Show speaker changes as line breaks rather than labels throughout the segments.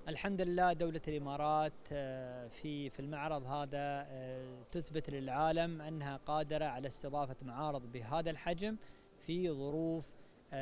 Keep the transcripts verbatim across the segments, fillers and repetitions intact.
الحمد لله دولة الإمارات في في المعرض هذا تثبت للعالم أنها قادرة على استضافة معارض بهذا الحجم في ظروف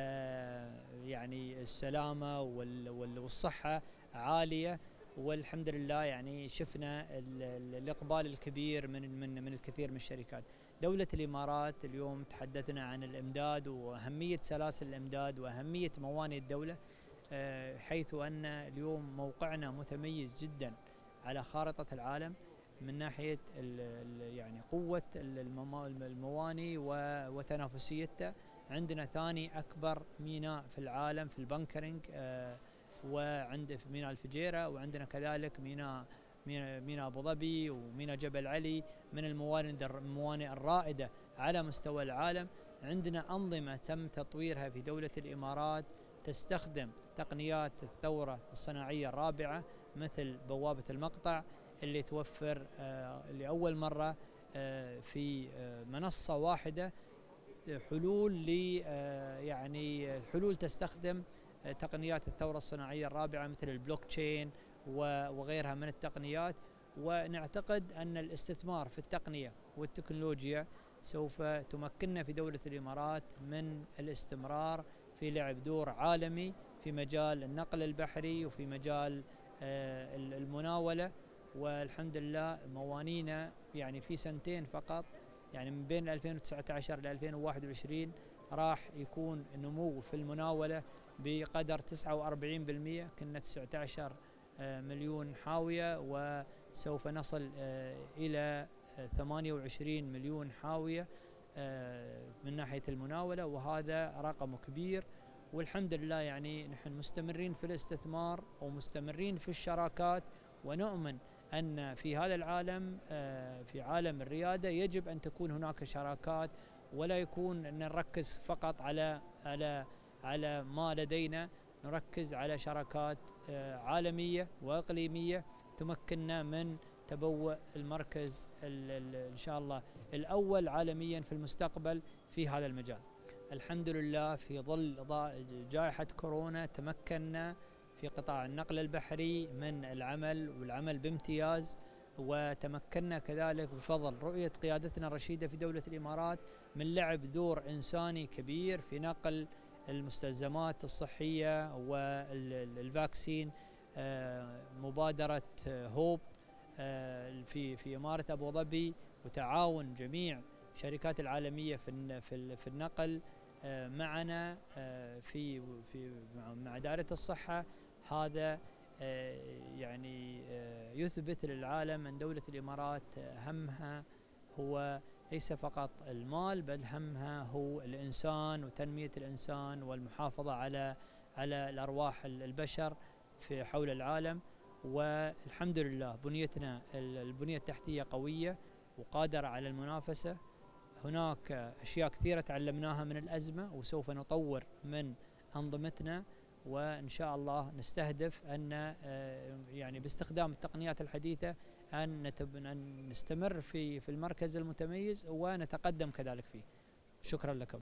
يعني السلامة والصحة عالية. والحمد لله يعني شفنا الإقبال الكبير من من من الكثير من الشركات. دولة الإمارات اليوم تحدثنا عن الإمداد وأهمية سلاسل الإمداد وأهمية موانئ الدولة، حيث أن اليوم موقعنا متميز جدا على خارطة العالم من ناحية يعني قوة الموانئ وتنافسيتها. عندنا ثاني أكبر ميناء في العالم في البنكرينج، وعند ميناء الفجيرة، وعندنا كذلك ميناء ميناء أبو ظبي وميناء جبل علي من الموانئ الرائدة على مستوى العالم. عندنا أنظمة تم تطويرها في دولة الإمارات تستخدم تقنيات الثورة الصناعية الرابعة، مثل بوابة المقطع اللي توفر لأول مرة في منصة واحدة حلول ل يعني حلول تستخدم تقنيات الثورة الصناعية الرابعة مثل البلوك تشين وغيرها من التقنيات. ونعتقد أن الاستثمار في التقنية والتكنولوجيا سوف تمكننا في دولة الإمارات من الاستمرار في لعب دور عالمي في مجال النقل البحري وفي مجال المناولة. والحمد لله موانينا يعني في سنتين فقط، يعني من بين ألفين وتسعة عشر ل ألفين وواحد وعشرين راح يكون النمو في المناولة بقدر تسعة وأربعين بالمئة، كنا تسعة عشر مليون حاوية وسوف نصل إلى ثمانية وعشرين مليون حاوية من ناحية المناولة، وهذا رقم كبير. والحمد لله يعني نحن مستمرين في الاستثمار ومستمرين في الشراكات، ونؤمن أن في هذا العالم في عالم الريادة يجب أن تكون هناك شراكات، ولا يكون أن نركز فقط على على على ما لدينا، نركز على شراكات عالمية وإقليمية تمكننا من تبوء المركز إن شاء الله الأول عالميا في المستقبل في هذا المجال. الحمد لله في ظل جائحة كورونا تمكنا في قطاع النقل البحري من العمل والعمل بامتياز، وتمكنا كذلك بفضل رؤية قيادتنا الرشيدة في دولة الإمارات من لعب دور إنساني كبير في نقل المستلزمات الصحية والفاكسين. مبادرة هوب في في إمارة أبو ظبي وتعاون جميع الشركات العالمية في في النقل معنا في في مع دائرة الصحة، هذا يعني يثبت للعالم أن دولة الإمارات همها هو ليس فقط المال، بل همها هو الإنسان وتنمية الإنسان والمحافظة على على الأرواح البشر في حول العالم. والحمد لله بنيتنا البنية التحتية قوية وقادرة على المنافسة. هناك أشياء كثيرة تعلمناها من الأزمة وسوف نطور من أنظمتنا، وإن شاء الله نستهدف أن يعني باستخدام التقنيات الحديثة أن نستمر في في المركز المتميز ونتقدم كذلك فيه. شكرا لكم.